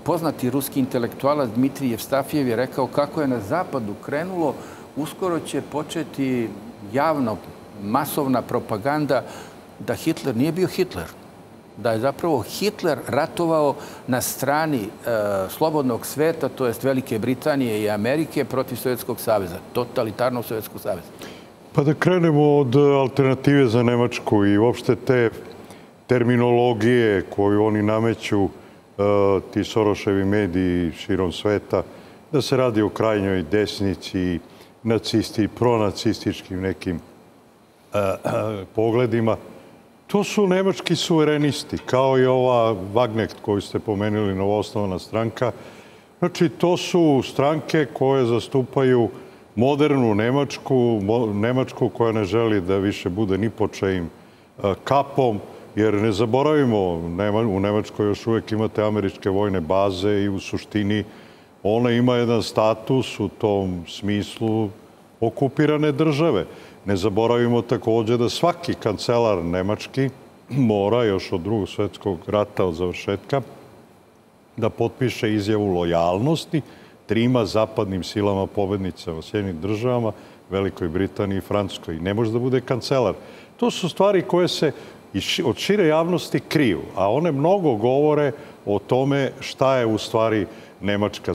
poznati ruski intelektualac Dmitrij Jevstafjev je rekao kako je na zapadu krenulo, uskoro će početi javno masovna propaganda da Hitler nije bio Hitler. Da je zapravo Hitler ratovao na strani slobodnog sveta, to jest Velike Britanije i Amerike, protiv Sovjetskog saveza, totalitarnog Sovjetskog saveza. Pa da krenemo od alternative za Nemačku i uopšte te terminologije koju oni nameću, ti Soroševi mediji širom sveta, da se radi o krajnjoj desnici, nacisti, pronacističkim nekim pogledima. To su nemački suverenisti, kao i ova Wagenknecht koju ste pomenuli, novoosnovana stranka. Znači, to su stranke koje zastupaju modernu Nemačku koja ne želi da više bude ni pod čejim kapom, jer ne zaboravimo, u Nemačkoj još uvijek imate američke vojne baze i u suštini ona ima jedan status u tom smislu okupirane države. Ne zaboravimo također da svaki kancelar nemački mora još od Drugog svjetskog rata, od završetka, da potpiše izjavu lojalnosti trima zapadnim silama pobednicama, Sjedinjenim državama, Velikoj Britaniji i Francuskoj. Ne može da bude kancelar. To su stvari koje se od šire javnosti kriju, a one mnogo govore o tome šta je u stvari Nemačka